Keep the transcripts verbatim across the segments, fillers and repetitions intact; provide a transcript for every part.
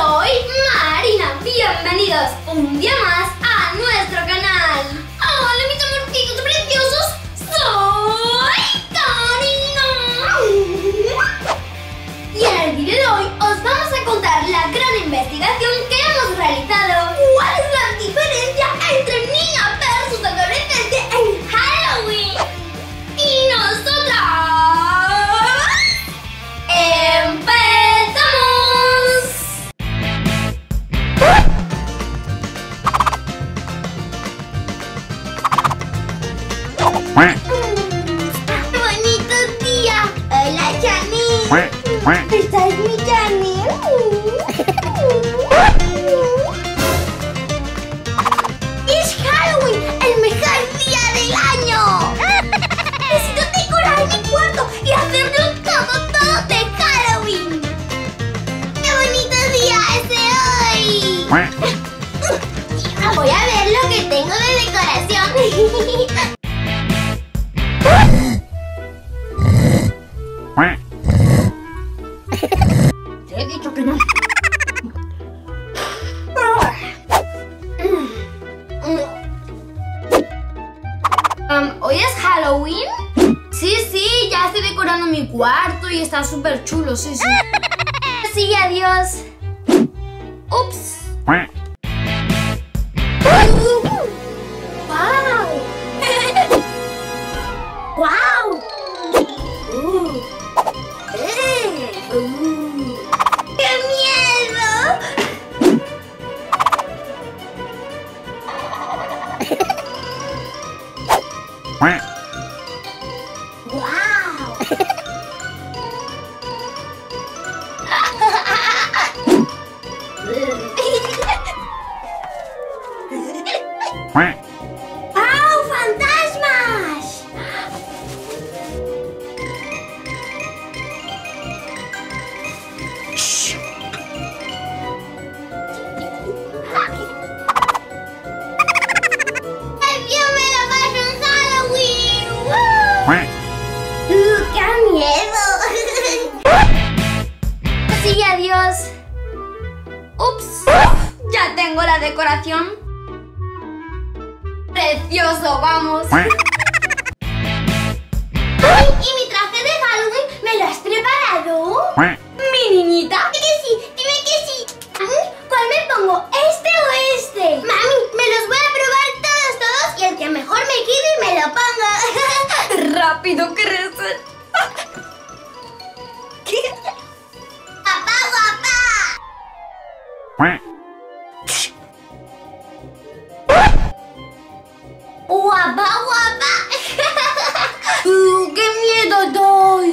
soy Marina. Bienvenidos un día más a nuestro canal. Hola mis amorcitos preciosos, soy Karina. Y en el vídeo de hoy os vamos a contar la gran investigación que hemos realizado. ¿Cuál es la diferencia entre niña versus adolescente en Halloween? Y nosotras empezamos. ¡Qué bonito día! Hola, Janine. ¿Esta es mi Janine? ¡Es Halloween! ¡El mejor día del año! Necesito decorar mi cuarto y hacerlo todo, todo de Halloween. ¡Qué bonito día es hoy! Voy a ver lo que tengo de decoración. Te he dicho que no. Um, ¿Hoy es Halloween? Sí, sí, ya estoy decorando mi cuarto y está súper chulo, sí, sí. Sí, adiós. Ups. ¡Wow! ¡Wow! Uh. Eh. Uh. ¡Qué miedo! ¡Wow! ¡Wow! ¡Fantasmas! ¡Yo me la paso en Halloween! ¡Woo! Uh, ¡Qué miedo! Sí, adiós. Ups. Ya tengo la decoración. Precioso, vamos. ¡Ay! ¿Y mi traje de Halloween? ¿Me lo has preparado? ¿Mi niñita? Dime que sí, dime que sí. ¿Cuál me pongo? ¿Este o este? Mami, me los voy a probar todos, todos y el que mejor me quede me lo pongo. Rápido, crecen. ¡Papá, guapa! ¡Guapa, guapa! uh, ¡Qué miedo doy!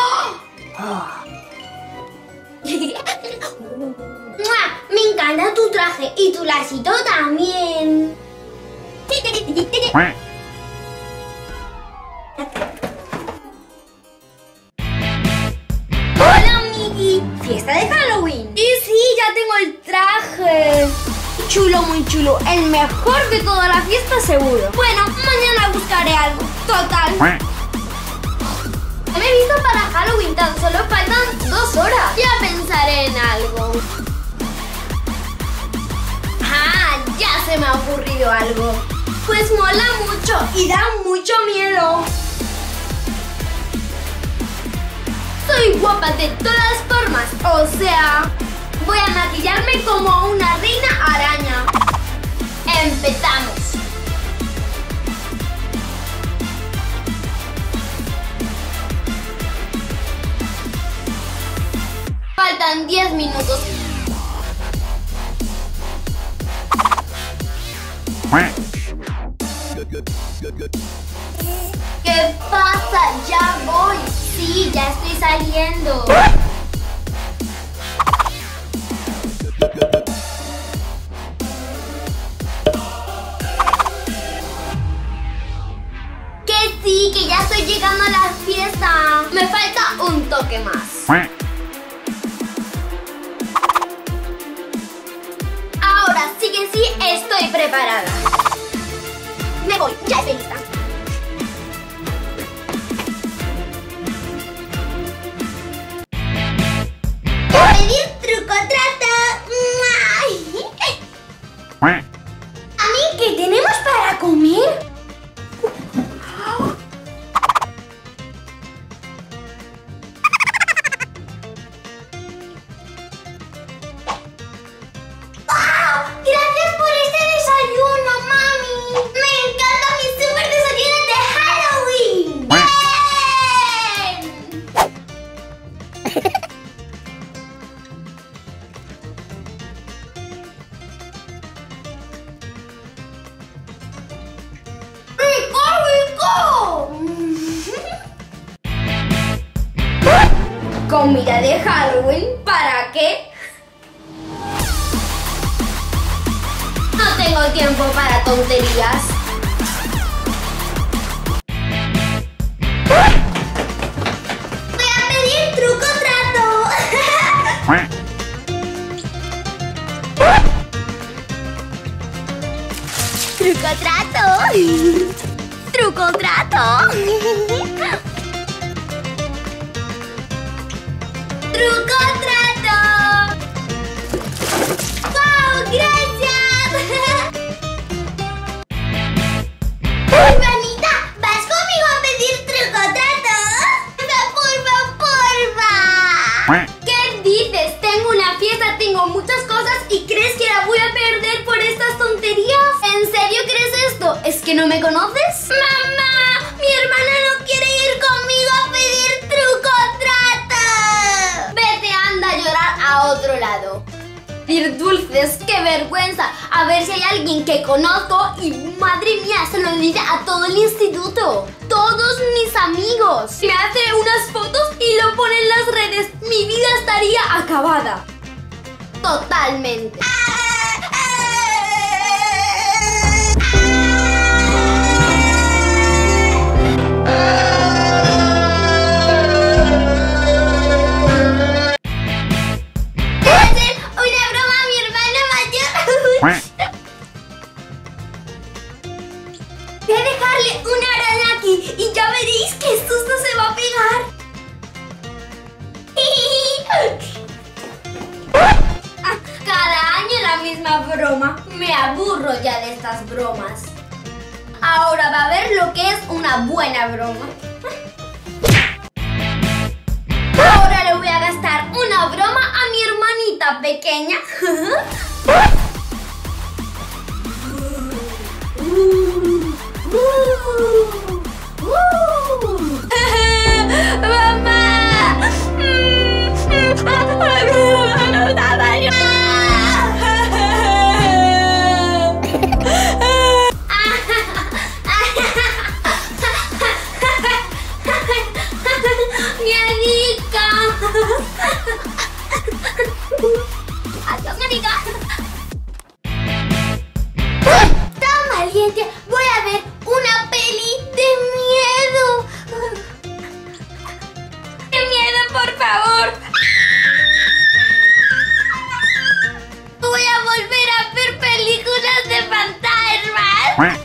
Me encanta tu traje y tu lacito también. Hola, amigui. ¿Fiesta de Halloween? Y sí, ya tengo el traje. Chulo, muy chulo. El mejor de toda la fiesta, seguro. Bueno, mañana buscaré algo. Total. Me he visto para Halloween. Tan solo faltan dos horas. Ya pensaré en algo. Ah, ya se me ha ocurrido algo. Pues mola mucho y da mucho miedo. Soy guapa de todas formas. O sea, voy a maquillarme como una reina araña. Empezamos. Faltan diez minutos. ¿Qué pasa? Ya voy. Sí, ya estoy saliendo. Que sí, que ya estoy llegando a la fiesta. Me falta un toque más. Ahora sí que sí, estoy preparada. Me voy, ya estoy lista. Pedir truco trato. ¿Comida de Halloween? ¿Para qué? No tengo tiempo para tonterías. Voy a pedir truco trato. Truco trato. Truco trato. Truco trato. ¡Wow! ¡Gracias! Urbanita, ¿vas conmigo a pedir truco trato? ¡Porfa, porfa! ¿Qué dices? Tengo una fiesta, tengo muchas cosas y ¿crees que la voy a perder por estas tonterías? ¿En serio crees esto? ¿Es que no me conoces? ¡Mamá! ¡Mi hermana no quiere ir conmigo a pedir truco trato! Vete, anda a llorar a otro lado. Pedir dulces, qué vergüenza. A ver si hay alguien que conozco y madre mía, se lo diré a todo el instituto. Todos mis amigos. Me hace unas fotos y lo pone en las redes. Mi vida estaría acabada. Totalmente. Voy a dejarle una araña aquí y ya veréis que esto no se va a pegar. Cada año la misma broma. Me aburro ya de estas bromas. Ahora va a ver lo que es una buena broma. Ahora le voy a gastar una broma a mi hermanita pequeña. ¡Mamá! ¡Mi amiga! ¡Adiós, mi amiga! ¡Tan valiente! Voy a ver una peli de miedo. ¡Qué miedo, por favor! Voy a volver a ver películas de fantasmas.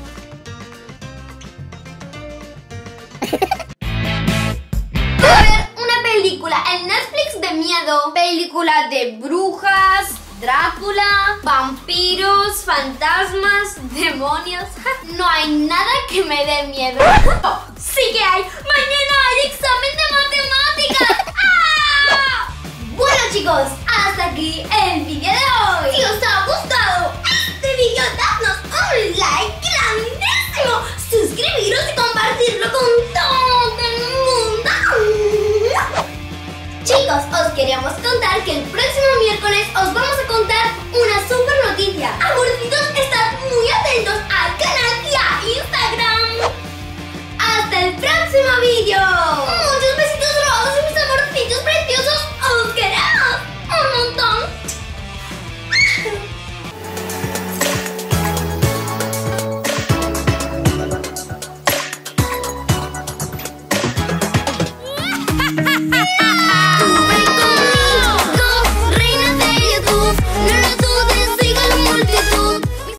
Voy a ver una película en Netflix de miedo. Película de brujas, Drácula, vampiros, fantasmas, demonios. No hay nada que me dé miedo. Oh, sí que hay. Mañana hay examen de matemáticas. ¡Ah! Bueno, chicos, hasta aquí el video.